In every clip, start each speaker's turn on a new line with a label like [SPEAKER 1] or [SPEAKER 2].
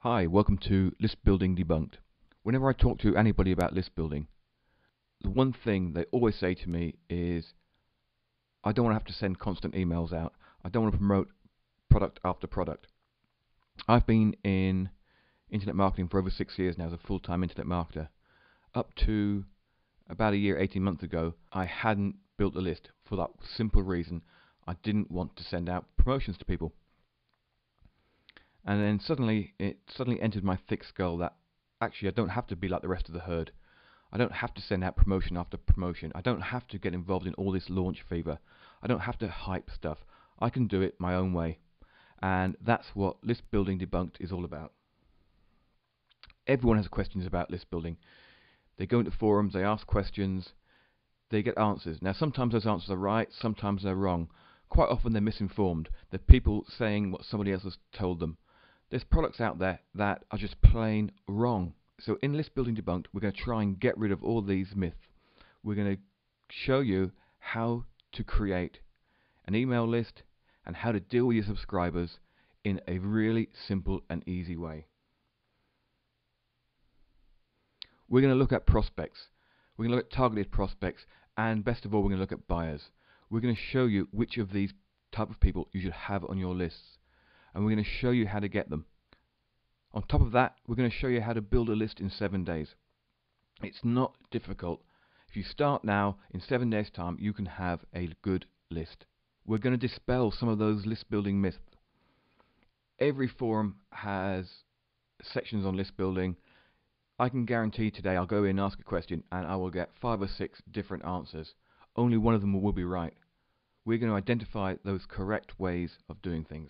[SPEAKER 1] Hi, welcome to List Building Debunked. Whenever I talk to anybody about list building, the one thing they always say to me is, I don't want to have to send constant emails out. I don't want to promote product after product. I've been in internet marketing for over 6 years now as a full-time internet marketer. Up to about a year, 18 months ago, I hadn't built a list for that simple reason. I didn't want to send out promotions to people. And then it suddenly entered my thick skull that actually I don't have to be like the rest of the herd. I don't have to send out promotion after promotion. I don't have to get involved in all this launch fever. I don't have to hype stuff. I can do it my own way. And that's what List Building Debunked is all about. Everyone has questions about list building. They go into forums, they ask questions, they get answers. Now sometimes those answers are right, sometimes they're wrong. Quite often they're misinformed. They're people saying what somebody else has told them. There's products out there that are just plain wrong. So in List Building Debunked, we're going to try and get rid of all these myths. We're going to show you how to create an email list and how to deal with your subscribers in a really simple and easy way. We're going to look at prospects. We're going to look at targeted prospects, and best of all, we're going to look at buyers. We're going to show you which of these type of people you should have on your lists, and we're going to show you how to get them. On top of that, we're going to show you how to build a list in 7 days. It's not difficult. If you start now, in 7 days' time, you can have a good list. We're going to dispel some of those list building myths. Every forum has sections on list building. I can guarantee today I'll go in and ask a question and I will get 5 or 6 different answers. Only one of them will be right. We're going to identify those correct ways of doing things.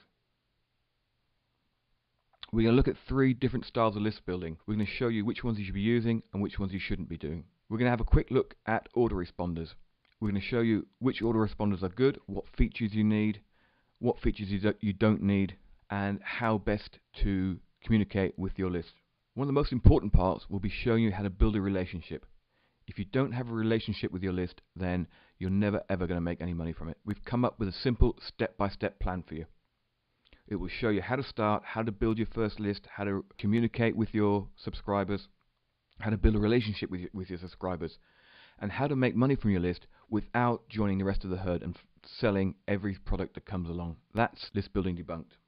[SPEAKER 1] We're going to look at 3 different styles of list building. We're going to show you which ones you should be using and which ones you shouldn't be doing. We're going to have a quick look at autoresponders. We're going to show you which autoresponders are good, what features you need, what features you don't need, and how best to communicate with your list. One of the most important parts will be showing you how to build a relationship. If you don't have a relationship with your list, then you're never ever going to make any money from it. We've come up with a simple step-by-step plan for you. It will show you how to start, how to build your first list, how to communicate with your subscribers, how to build a relationship with your subscribers, and how to make money from your list without joining the rest of the herd and selling every product that comes along. That's List Building Debunked.